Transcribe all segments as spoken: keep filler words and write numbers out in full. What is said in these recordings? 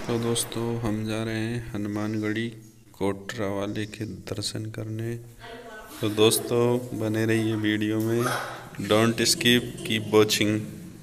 तो दोस्तों हम जा रहे हैं हनुमानगढ़ी कोटरा वाले के दर्शन करने। तो दोस्तों बने रहिए वीडियो में, don't skip, keep watching.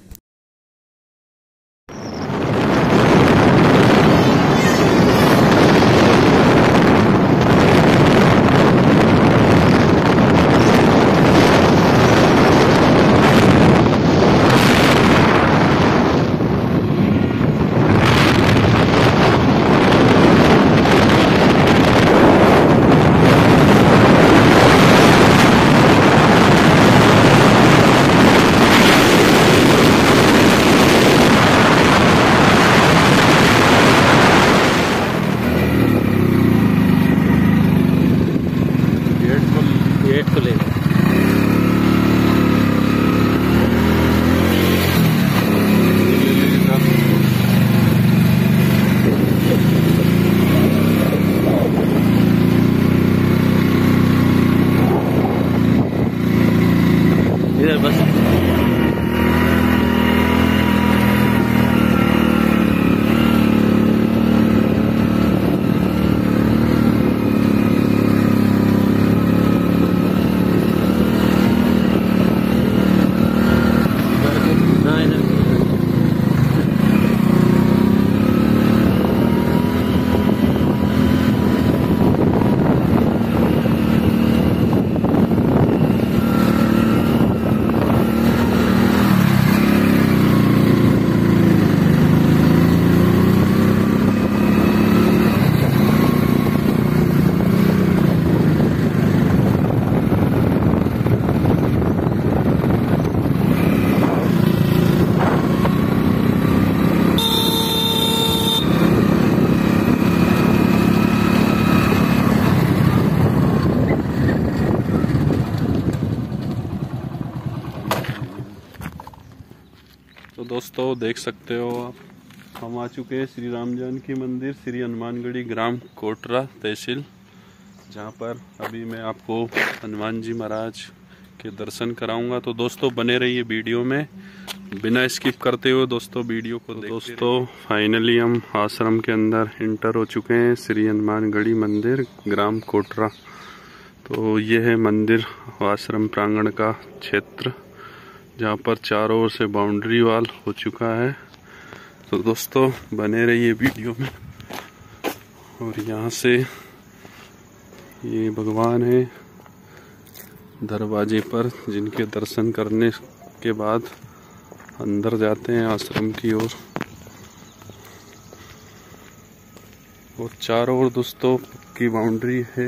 Gate खुलेगा। इधर बस तो दोस्तों देख सकते हो आप, हम आ चुके हैं श्री राम जानकी मंदिर, श्री हनुमानगढ़ी, ग्राम कोटरा, तहसील, जहाँ पर अभी मैं आपको हनुमान जी महाराज के दर्शन कराऊंगा। तो दोस्तों बने रहिए वीडियो में, बिना स्किप करते हुए दोस्तों वीडियो को। तो दोस्तों फाइनली हम आश्रम के अंदर इंटर हो चुके हैं, श्री हनुमानगढ़ी मंदिर, ग्राम कोटरा। तो ये है मंदिर आश्रम प्रांगण का क्षेत्र, जहाँ पर चारों ओर से बाउंड्री वॉल हो चुका है। तो दोस्तों बने रहिए वीडियो में। और यहाँ से ये भगवान है दरवाजे पर, जिनके दर्शन करने के बाद अंदर जाते हैं आश्रम की ओर। और चारों ओर दोस्तों पक्की बाउंड्री है।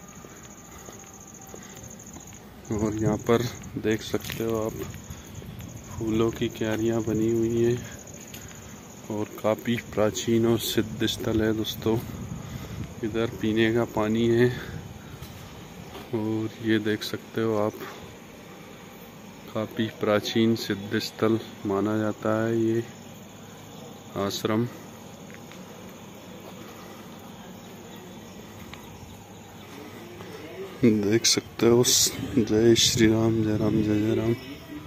और यहाँ पर देख सकते हो आप, फूलों की क्यारियां बनी हुई हैं और काफ़ी प्राचीन और सिद्ध स्थल है दोस्तों। इधर पीने का पानी है और ये देख सकते हो आप, काफ़ी प्राचीन सिद्ध स्थल माना जाता है ये आश्रम। देख सकते हो, जय श्री राम, जय राम, जय जय राम।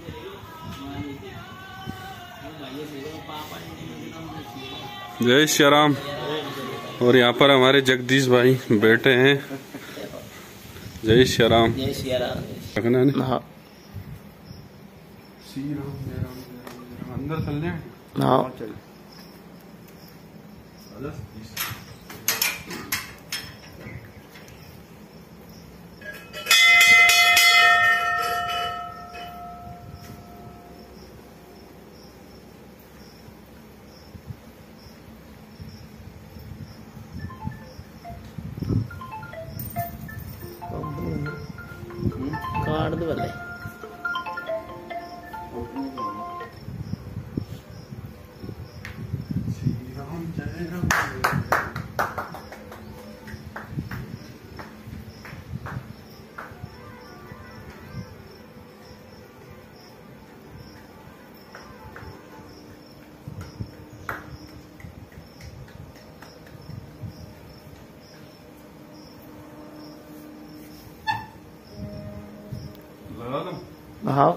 जय श्री राम। और यहाँ पर हमारे जगदीश भाई बैठे हैं। जय श्री राम। जय श्री राम। रखना है ना? हाँ। श्री राम, जय राम, जय राम, जय राम। अंदर चलने हैं? हाँ चल। काट दो वाले। श्री राम, जय राम। हाँ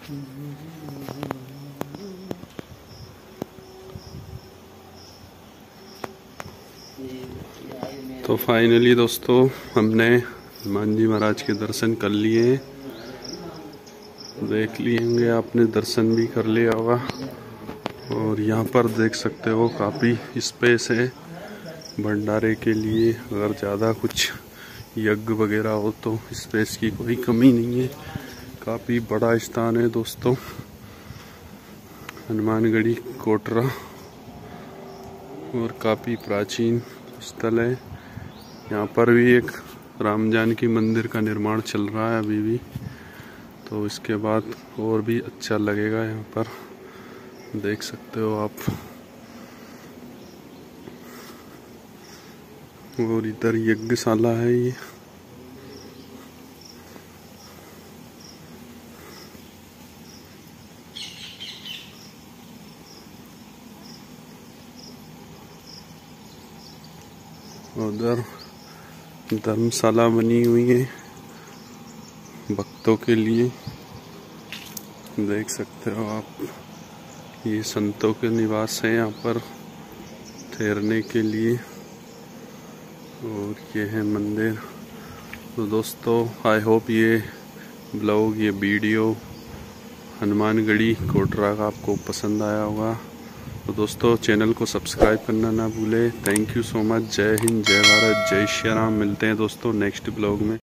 तो फाइनली दोस्तों हमने हनुमान जी महाराज के दर्शन कर लिए, देख लिए होंगे आपने, दर्शन भी कर लिया होगा। और यहाँ पर देख सकते हो काफ़ी स्पेस है भंडारे के लिए, अगर ज़्यादा कुछ यज्ञ वगैरह हो तो स्पेस की कोई कमी नहीं है। काफ़ी बड़ा स्थान है दोस्तों हनुमानगढ़ी कोटरा, और काफ़ी प्राचीन स्थल है। यहाँ पर भी एक राम जानकी मंदिर का निर्माण चल रहा है अभी भी, तो इसके बाद और भी अच्छा लगेगा। यहाँ पर देख सकते हो आप, और इधर यज्ञशाला है ये। उधर धर्मशाला बनी हुई है भक्तों के लिए, देख सकते हो आप। ये संतों के निवास है यहाँ पर ठहरने के लिए, और ये है मंदिर। तो दोस्तों आई होप ये ब्लॉग, ये वीडियो हनुमानगढ़ी कोटरा का आपको पसंद आया होगा। तो दोस्तों चैनल को सब्सक्राइब करना ना भूले। Thank you so much. जय हिंद, जय भारत, जय श्री राम। मिलते हैं दोस्तों नेक्स्ट ब्लॉग में।